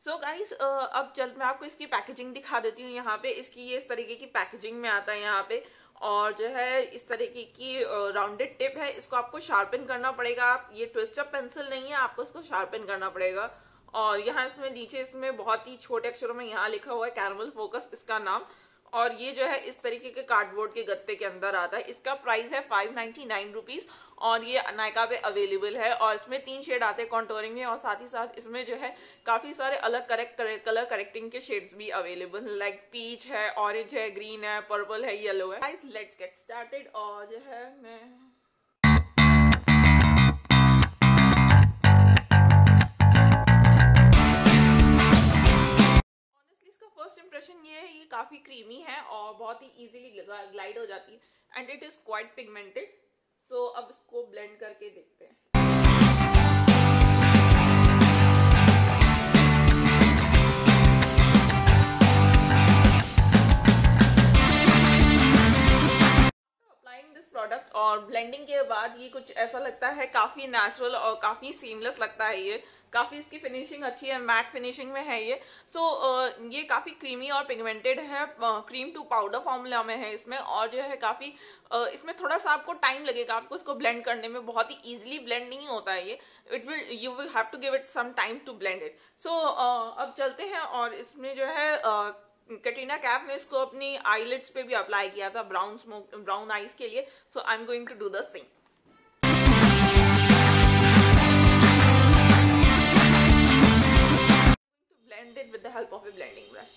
So guys अब मैं आपको इसकी पैकेजिंग दिखा देती हूँ। यहाँ पे इसकी ये इस तरीके की पैकेजिंग में आता है यहाँ पे, और जो है इस तरीके की राउंडेड टिप है। इसको आपको शार्पन करना पड़ेगा। आप ये ट्विस्टर पेंसिल नहीं है, आपको इसको शार्पन करना पड़ेगा। और यहाँ इसमें नीचे इसमें बहुत ही छोटे अक्षरों में यहाँ लिखा हुआ है कैरमल फोकस इसका नाम। और ये जो है इस तरीके के कार्डबोर्ड के गत्ते के अंदर आता है। इसका प्राइस है 599 रुपीज, और ये नायका पे अवेलेबल है। और इसमें 3 शेड आते हैं कॉन्टोरिंग में, और साथ ही साथ इसमें जो है काफी सारे अलग कलर करेक्टिंग के शेड्स भी अवेलेबल है, लाइक पीच है, ऑरेंज है, ग्रीन है, पर्पल है, येलो है। Guys let's get started. और जो है मैं फर्स्ट इंप्रेशन ये है, ये काफी क्रीमी है और बहुत ही इजीली ग्लाइड हो जाती है, and it is quite pigmented. So अब इसको ब्लेंड करके देखते हैं। अप्लाइंग दिस प्रोडक्ट और ब्लेंडिंग के बाद ये कुछ ऐसा लगता है, काफी नेचुरल और काफी सीमलेस लगता है। ये काफी इसकी फिनिशिंग अच्छी है, मैट फिनिशिंग में है ये। ये काफी क्रीमी और पिगमेंटेड है, क्रीम टू पाउडर फॉर्मूला में है इसमें। और जो है काफी इसमें थोड़ा सा आपको टाइम लगेगा, आपको इसको ब्लेंड करने में। बहुत ही इजीली ब्लेंड नहीं होता है ये, you will have to give it some time to blend it. अब चलते हैं। और इसमें जो है कैटरीना कैफ ने इसको अपनी आईलिड्स पे भी अप्लाई किया था ब्राउन आईज के लिए। So I am going to do the same. Blend it with the help of a blending brush.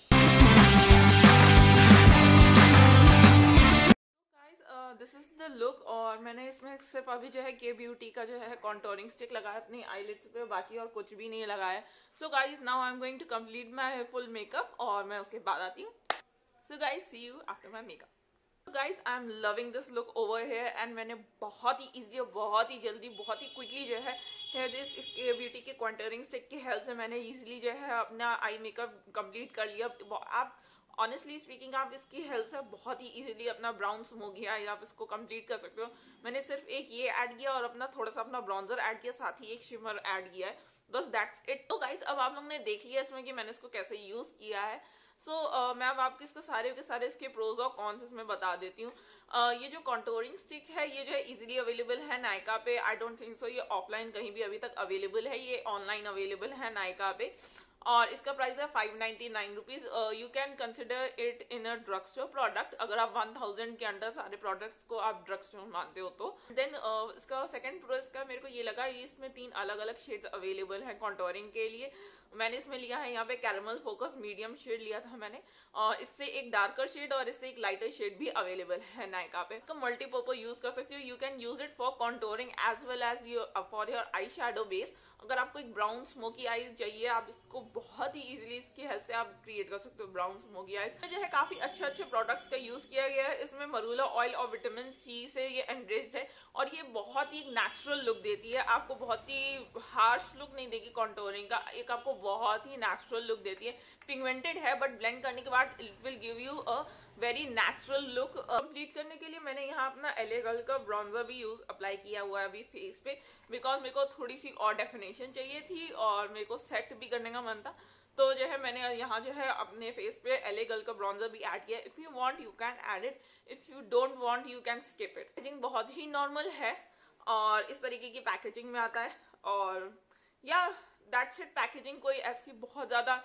This is the look. और मैंने इसमें सिर्फ अभी जो है के ब्यूटी का जो है कॉन्टोरिंग स्टिक लगाया अपनी आईलिड्स पे, बाकी और कुछ भी नहीं लगाया। So guys now I am going to complete my full makeup, और मैं उसके बाद आती हूँ। So guys see you after my makeup. Guys I am loving this look over here, and मैंने बहुत ही इजीली और बहुत ही जल्दी बहुत ही क्विकली जो है इस के ब्यूटी के कॉन्टोरिंग स्टिक की हेल्प से मैंने इजीली जो है अपना आई मेकअप कंप्लीट कर लिया। आप ऑनेस्टली स्पीकिंग आप इसकी हेल्प से बहुत ही इजीली अपना ब्राउन स्मोकी आई आप इसको कंप्लीट कर सकते हो। मैंने सिर्फ एक ये ऐड किया और अपना थोड़ा सा अपना ब्राउन्जर ऐड किया, साथ ही एक शिमर ऐड किया है, बस दैट्स इट। तो गाइज अब आप लोगों ने देख लिया इसमें कि मैंने इसको कैसे यूज किया है। मैं अब आपको इसको सारे के सारे इसके प्रोज और कॉन्स इसमें बता देती हूँ। ये जो कॉन्टोरिंग स्टिक है ये जो है इजीली अवेलेबल है नायका पे। आई डोंट थिंक सो ये ऑफलाइन कहीं भी अभी तक अवेलेबल है, ये ऑनलाइन अवेलेबल है नायका पे। और इसका प्राइस है 599 rupees. You can consider it in a drug store product, अगर आप 1000 के अंडर सारे प्रोडक्ट्स को आप ड्रग स्टोर मानते हो तो। देन इसका सेकंड प्रो इसका मेरे को ये लगा, ये इसमें 3 अलग अलग शेड्स अवेलेबल हैं कॉन्टोरिंग के लिए। मैंने इसमें लिया है यहाँ पे कैरमल फोकस मीडियम शेड लिया था मैंने, और इससे एक डार्कर शेड और इससे एक लाइटर शेड भी अवेलेबल है नायका पे। इसका मल्टीपर्पज यूज कर सकते हो। You can use it for contouring as well as for your eye shadow base. अगर आपको एक ब्राउन स्मोकी आईज चाहिए, आप इसको बहुत ही इजीली इसकी हेल्प से आप क्रिएट कर सकते हो ब्राउन स्मोकी आईज। जो है काफी अच्छे प्रोडक्ट्स का यूज किया गया है। इसमें मरूला ऑयल और विटामिन सी से ये एनरिच्ड है, और ये बहुत ही नेचुरल लुक देती है आपको, बहुत ही हार्श लुक नहीं देगी कॉन्टोरिंग का, एक आपको बहुत ही नेचुरल लुक देती है। पिगमेंटेड है बट ब्लेंड करने के बाद it will give you a very natural look. Complete करने के लिए मैंने यहाँ अपना LA गर्ल का ब्रॉन्जर भी अप्लाई किया हुआ है अभी फेस पे, बिकॉज मेरे को थोड़ी सी और डेफिनेशन चाहिए थी और मेरे को सेट भी करने का मन था। तो जो है मैंने यहाँ जो है अपने फेस पे LA गर्ल का ब्रॉन्जर भी ऐड किया। If you want you can add it, if you don't want you can skip it. Packaging बहुत ही नॉर्मल है और इस तरीके की पैकेजिंग में आता है। और या दैट्स इट। पैकेजिंग कोई ऐसी बहुत ज्यादा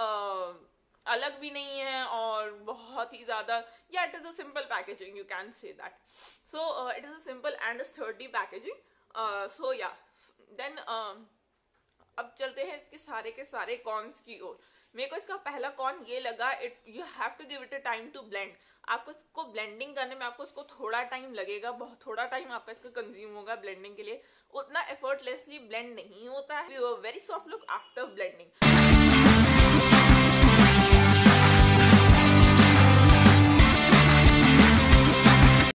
अलग भी नहीं है और बहुत ही ज्यादा, yeah it is a simple packaging, you can say that. So it is a simple and sturdy packaging. So yeah then अब चलते हैं इसके सारे के सारे कॉन्स की ओर। मेरे को इसका पहला कॉन ये लगा, it you have to give it a time to blend. आपको इसको ब्लेंडिंग करने में आपको इसको थोड़ा टाइम लगेगा, बहुत थोड़ा टाइम आपका इसका कंज्यूम होगा ब्लेंडिंग के लिए। उतना एफर्टलेसली ब्लेंड नहीं होता है, very soft look after blending.